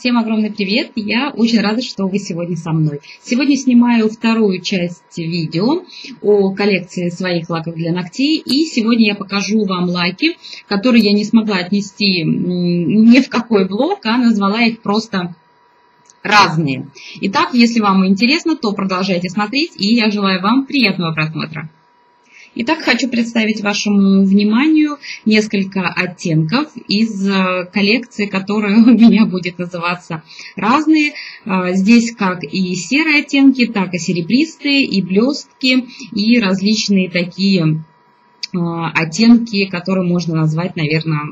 Всем огромный привет! Я очень рада, что вы сегодня со мной. Сегодня снимаю вторую часть видео о коллекции своих лаков для ногтей. И сегодня я покажу вам лаки, которые я не смогла отнести ни в какой блог, а назвала их просто разные. Итак, если вам интересно, то продолжайте смотреть, и я желаю вам приятного просмотра. Итак, хочу представить вашему вниманию несколько оттенков из коллекции, которая у меня будет называться «Разные». Здесь как и серые оттенки, так и серебристые, и блестки, и различные такие оттенки, которые можно назвать, наверное,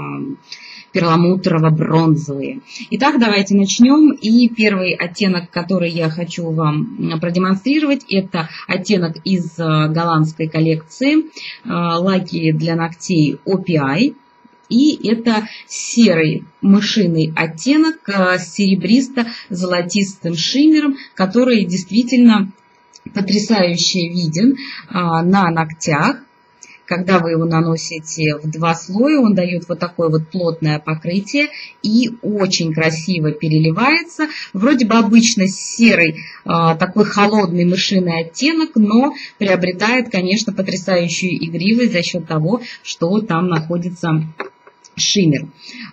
перламутрово-бронзовые. Итак, давайте начнем. И первый оттенок, который я хочу вам продемонстрировать, это оттенок из голландской коллекции лаки для ногтей OPI. И это серый мышиный оттенок с серебристо-золотистым шиммером, который действительно потрясающе виден на ногтях. Когда вы его наносите в два слоя, он дает вот такое вот плотное покрытие и очень красиво переливается. Вроде бы обычно серый, такой холодный мышиный оттенок, но приобретает, конечно, потрясающую игривость за счет того, что там находится шиммер.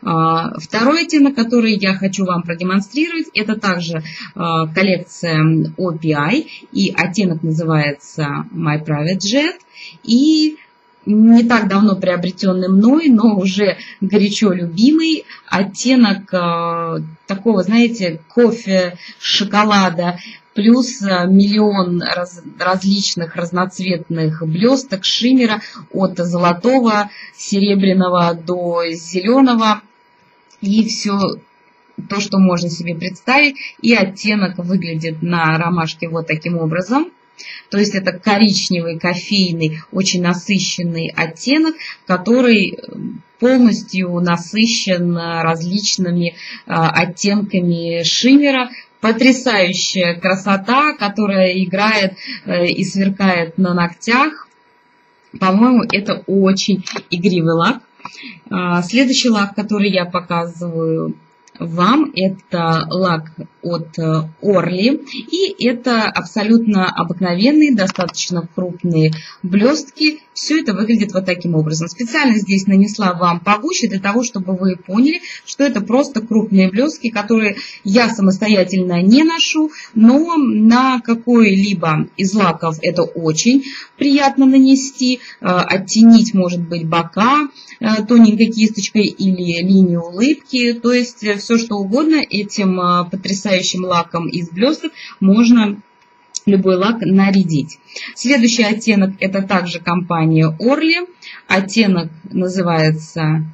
Второй оттенок, который я хочу вам продемонстрировать, это также коллекция OPI, и оттенок называется My Private Jet. И не так давно приобретенный мной, но уже горячо любимый оттенок такого, знаете, кофе, шоколада, плюс миллион различных разноцветных блесток, шиммера от золотого, серебряного до зеленого. И все то, что можно себе представить. И оттенок выглядит на ромашке вот таким образом. То есть это коричневый, кофейный, очень насыщенный оттенок, который полностью насыщен различными оттенками шиммера. Потрясающая красота, которая играет и сверкает на ногтях. По-моему, это очень игривый лак. Следующий лак, который я показываю вам, это лак от Orly, и это абсолютно обыкновенные, достаточно крупные блестки. Все это выглядит вот таким образом. Специально здесь нанесла вам погуще, для того, чтобы вы поняли, что это просто крупные блестки, которые я самостоятельно не ношу, но на какой-либо из лаков это очень приятно нанести, оттенить, может быть, бока тоненькой кисточкой или линию улыбки, то есть все что угодно этим потрясающим лаком из блесток можно любой лак нарядить. Следующий оттенок это также компания Orly. Оттенок называется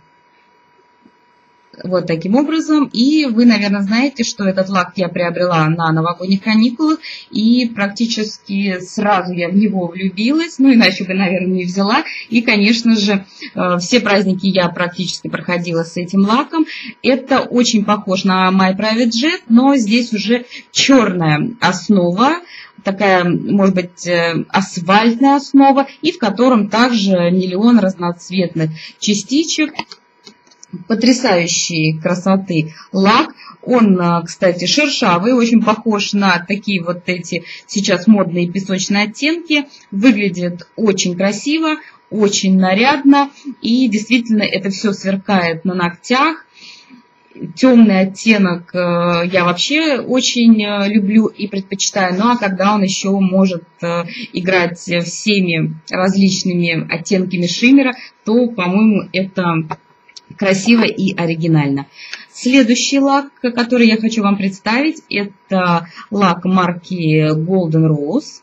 вот таким образом. И вы, наверное, знаете, что этот лак я приобрела на новогодних каникулах. И практически сразу я в него влюбилась. Ну, иначе бы, наверное, не взяла. И, конечно же, все праздники я практически проходила с этим лаком. Это очень похож на My Private Jet, но здесь уже черная основа. Такая, может быть, асфальтная основа. И в котором также миллион разноцветных частичек. Потрясающей красоты лак. Он, кстати, шершавый, очень похож на такие вот эти сейчас модные песочные оттенки. Выглядит очень красиво, очень нарядно. И действительно это все сверкает на ногтях. Темный оттенок я вообще очень люблю и предпочитаю. Ну а когда он еще может играть всеми различными оттенками шиммера, то, по-моему, это красиво и оригинально. Следующий лак, который я хочу вам представить, это лак марки Golden Rose.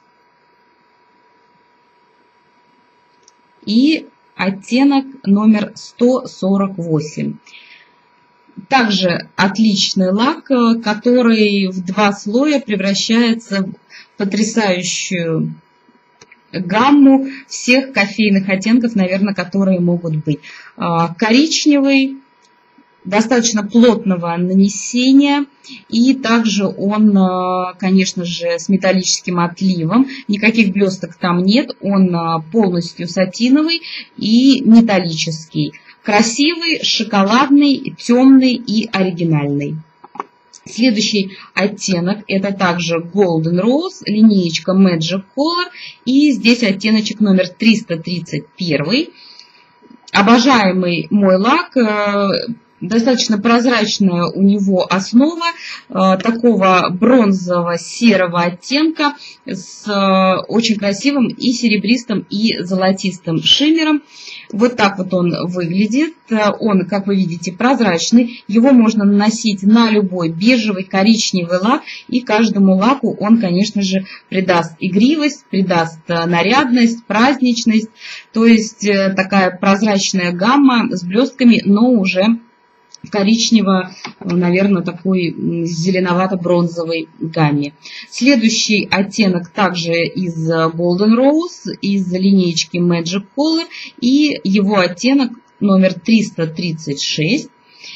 И оттенок номер 148. Также отличный лак, который в два слоя превращается в потрясающую гамму всех кофейных оттенков, наверное, которые могут быть. Коричневый, достаточно плотного нанесения, и также он, конечно же, с металлическим отливом. Никаких блесток там нет, он полностью сатиновый и металлический. Красивый, шоколадный, темный и оригинальный. Следующий оттенок это также Golden Rose, линеечка Magic Color, и здесь оттеночек номер 331. Обожаемый мой лак, достаточно прозрачная у него основа, такого бронзово-серого оттенка с очень красивым и серебристым, и золотистым шиммером. Вот так вот он выглядит. Он, как вы видите, прозрачный. Его можно наносить на любой бежевый, коричневый лак. И каждому лаку он, конечно же, придаст игривость, придаст нарядность, праздничность. То есть такая прозрачная гамма с блестками, но уже коричнево, наверное, такой зеленовато-бронзовой гамме. Следующий оттенок также из Golden Rose, из линеечки Magic Color, и его оттенок номер 336.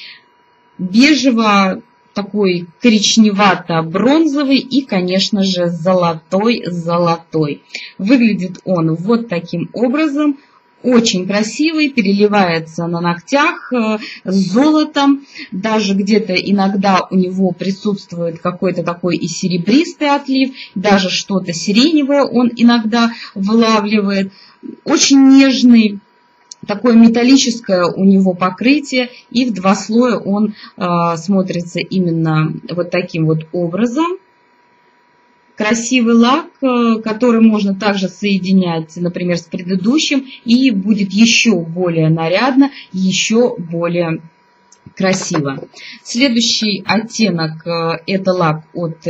Бежево, такой коричневато-бронзовый и, конечно же, золотой. Выглядит он вот таким образом. Очень красивый, переливается на ногтях с золотом. Даже где-то иногда у него присутствует какой-то такой и серебристый отлив. Даже что-то сиреневое он иногда вылавливает. Очень нежный, такое металлическое у него покрытие. И в два слоя он смотрится именно вот таким вот образом. Красивый лак, который можно также соединять, например, с предыдущим, и будет еще более нарядно, еще более красиво. Следующий оттенок это лак от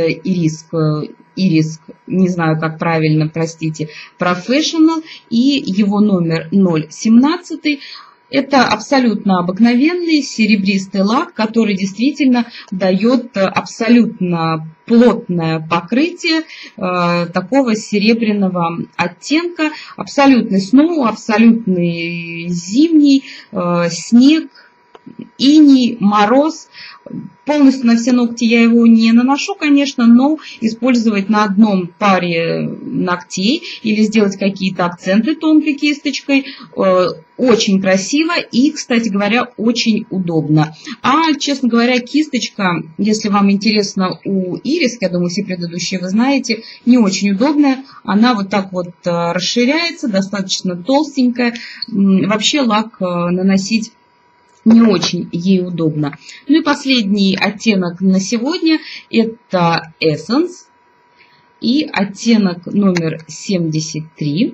Iris, не знаю, как правильно, простите, Professional, и его номер 017. Это абсолютно обыкновенный серебристый лак, который действительно дает абсолютно плотное покрытие такого серебряного оттенка. Абсолютный сноу, абсолютный зимний, снег, иней, мороз. Полностью на все ногти я его не наношу, конечно, но использовать на одном паре ногтей или сделать какие-то акценты тонкой кисточкой очень красиво и, кстати говоря, очень удобно. А, честно говоря, кисточка, если вам интересно, у Iris, я думаю, все предыдущие вы знаете, не очень удобная. Она вот так вот расширяется, достаточно толстенькая. Вообще лак наносить не очень ей удобно. Ну и последний оттенок на сегодня это Essence. И оттенок номер 73.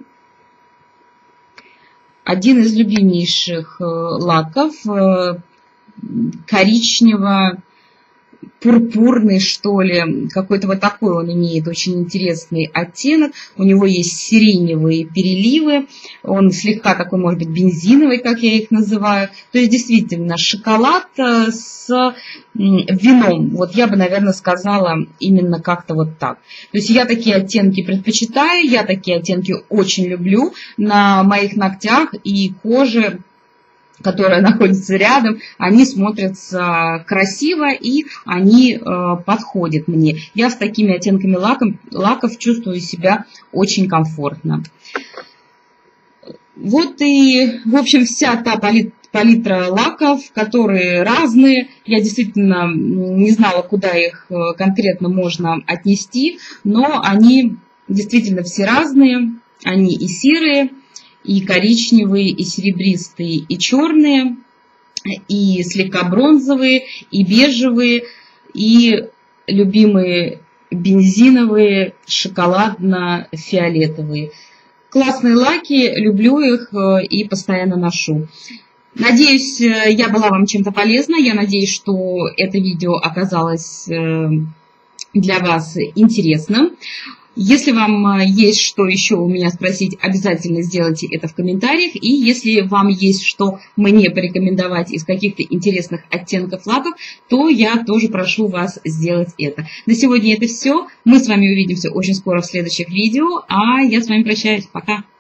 Один из любимейших лаков, коричнево-пурпурный, что ли, какой-то вот такой он имеет очень интересный оттенок. У него есть сиреневые переливы, он слегка такой, может быть, бензиновый, как я их называю. То есть, действительно, шоколад с вином. Вот я бы, наверное, сказала именно как-то вот так. То есть, я такие оттенки предпочитаю, я такие оттенки очень люблю на моих ногтях и коже, которая находится рядом, они смотрятся красиво и они подходят мне. Я с такими оттенками лаков чувствую себя очень комфортно. Вот и, в общем, вся та палитра лаков, которые разные. Я действительно не знала, куда их конкретно можно отнести, но они действительно все разные. Они и серые, и коричневые, и серебристые, и черные, и слегка бронзовые, и бежевые, и любимые бензиновые, шоколадно-фиолетовые. Классные лаки, люблю их и постоянно ношу. Надеюсь, я была вам чем-то полезна. Я надеюсь, что это видео оказалось для вас интересным. Если вам есть что еще у меня спросить, обязательно сделайте это в комментариях. И если вам есть что мне порекомендовать из каких-то интересных оттенков лаков, то я тоже прошу вас сделать это. На сегодня это все. Мы с вами увидимся очень скоро в следующих видео. А я с вами прощаюсь. Пока!